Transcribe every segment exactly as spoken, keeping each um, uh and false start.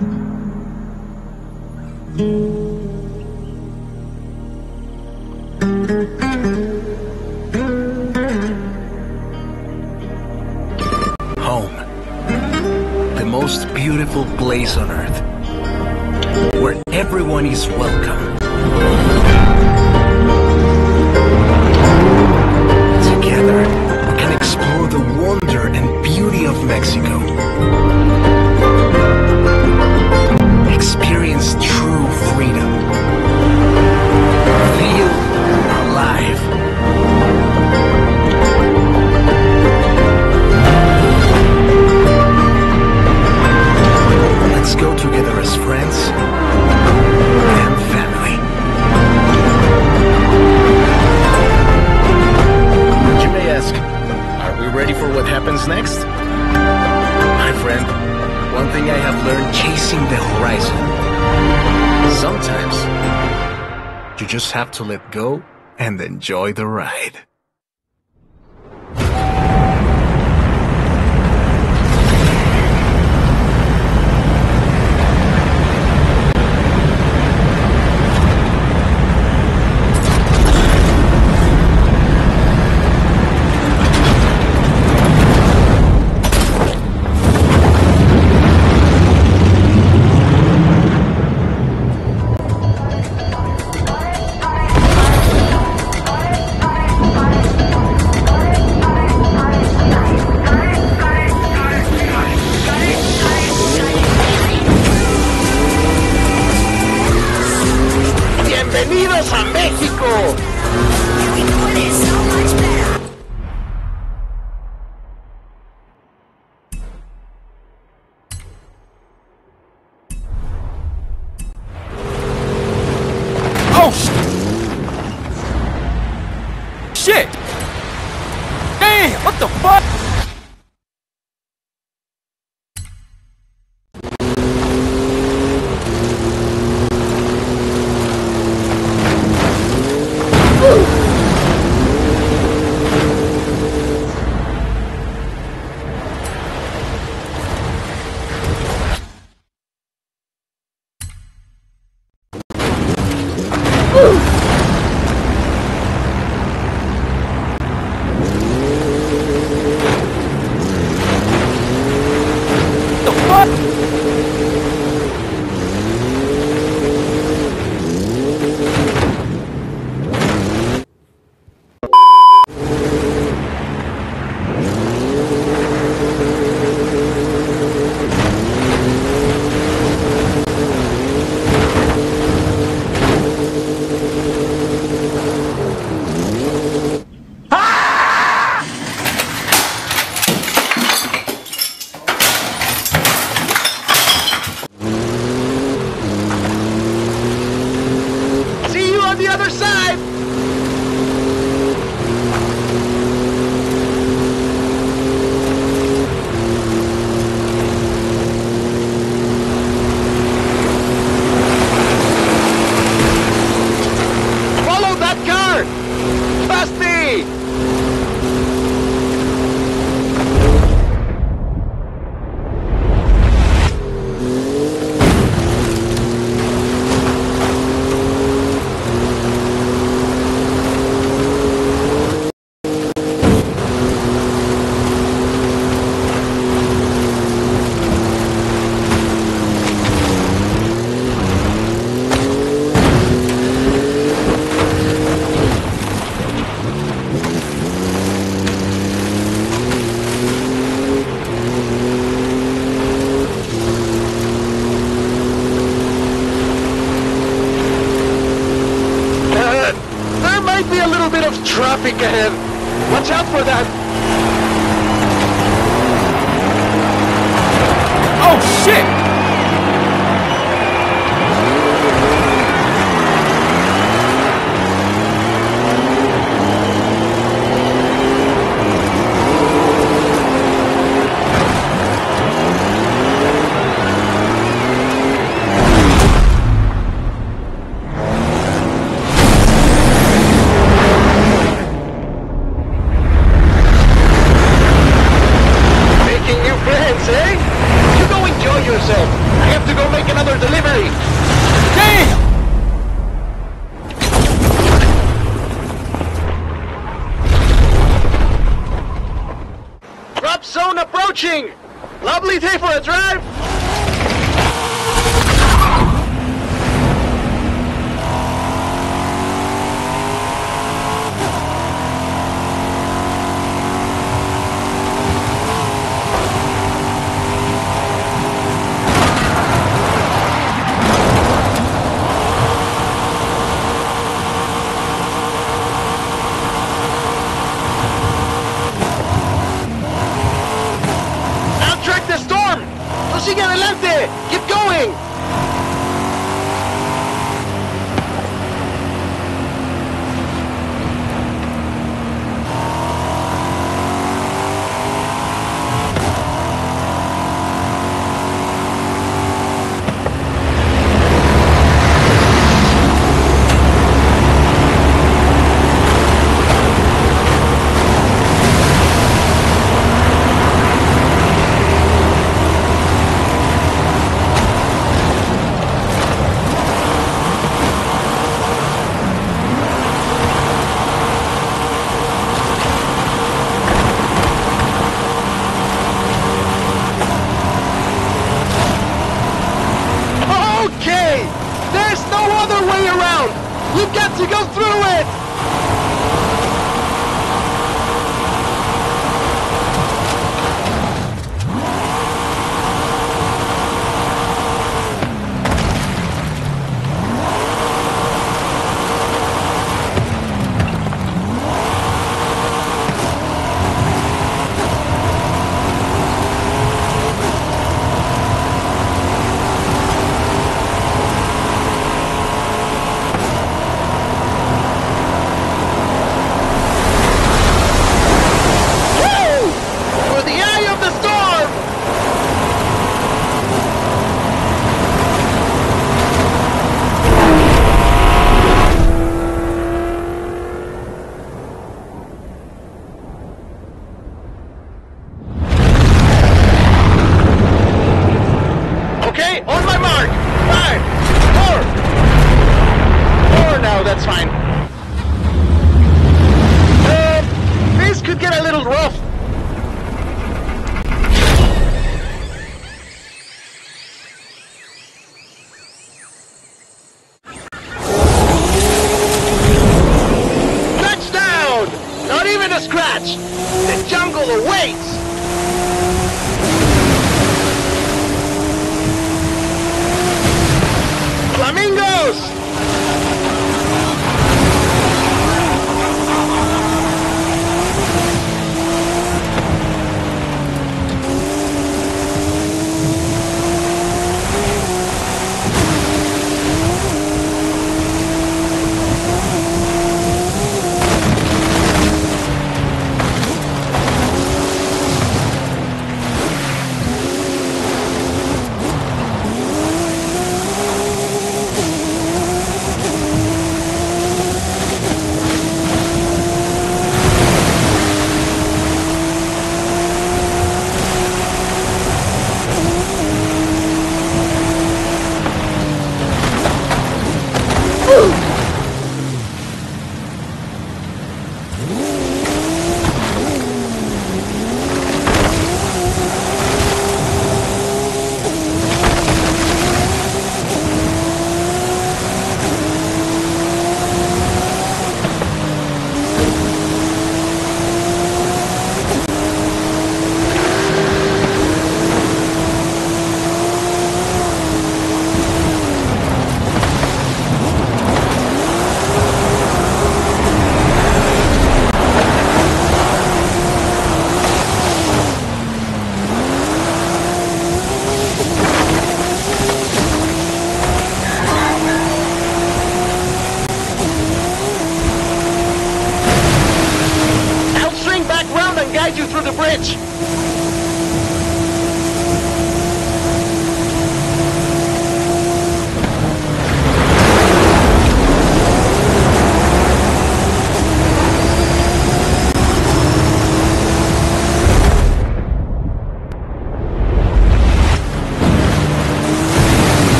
Home. The most beautiful place on earth. Where everyone is welcome. Together, we can explore the wonder and beauty of Mexico. Experience true freedom. Feel alive. Let's go together as friends and family. You may ask, are we ready for what happens next? My friend, one thing I have learned chasing the horizon. Sometimes, you just have to let go and enjoy the ride. ¡Bienvenidos a México! Oh, shit! Damn, what the fuck? Traffic ahead. Watch out for that. Oh shit! Yourself. to go make another delivery. Damn! Drop zone approaching! Lovely day for a drive! Sigue adelante! Keep going! You've got to go through it! On my mark! Five! Four! Four now, that's fine. Uh, this could get a little rough. Touchdown! Not even a scratch! The jungle awaits! Flamingos!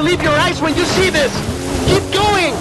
believe your eyes when you see this! Keep going!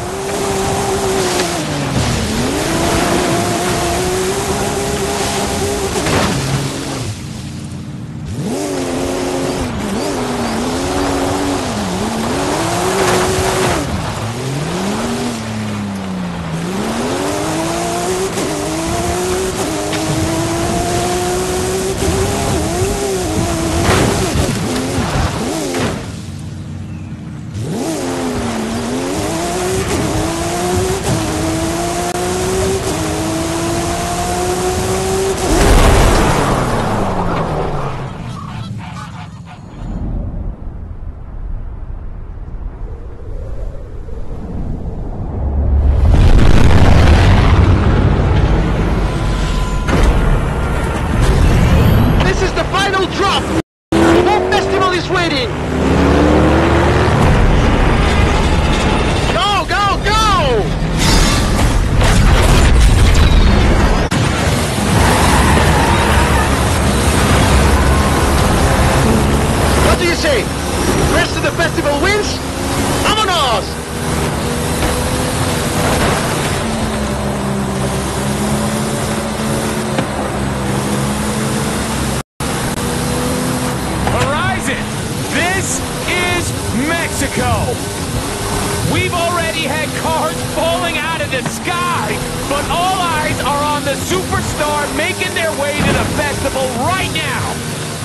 We've already had cars falling out of the sky, but all eyes are on the superstar making their way to the festival right now.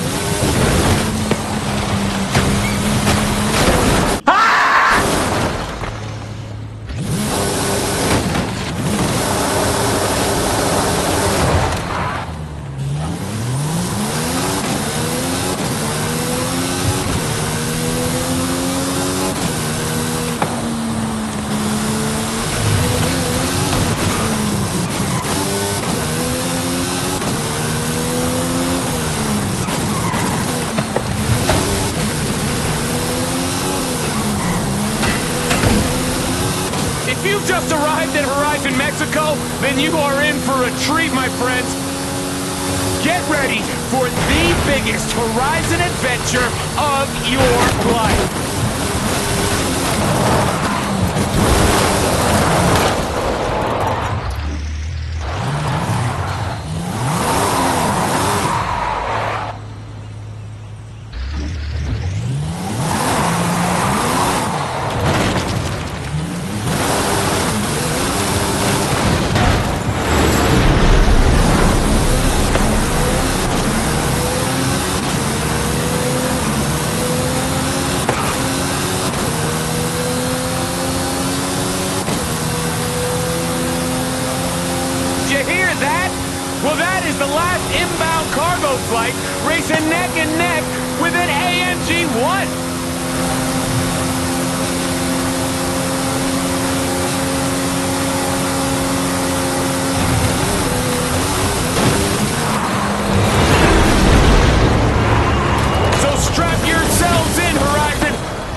If you've just arrived at Horizon Mexico, then you are in for a treat, my friends. Get ready for the biggest Horizon adventure of your life. Well, that is the last inbound cargo flight racing neck and neck with an A M G one. So strap yourselves in, Horizon.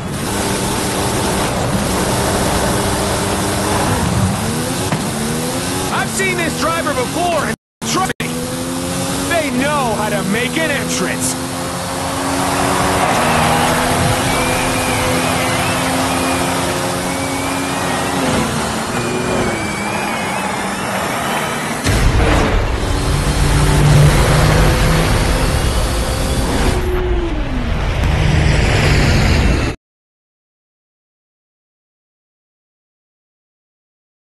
I've seen this driver before. Trust me, they know how to make an entrance.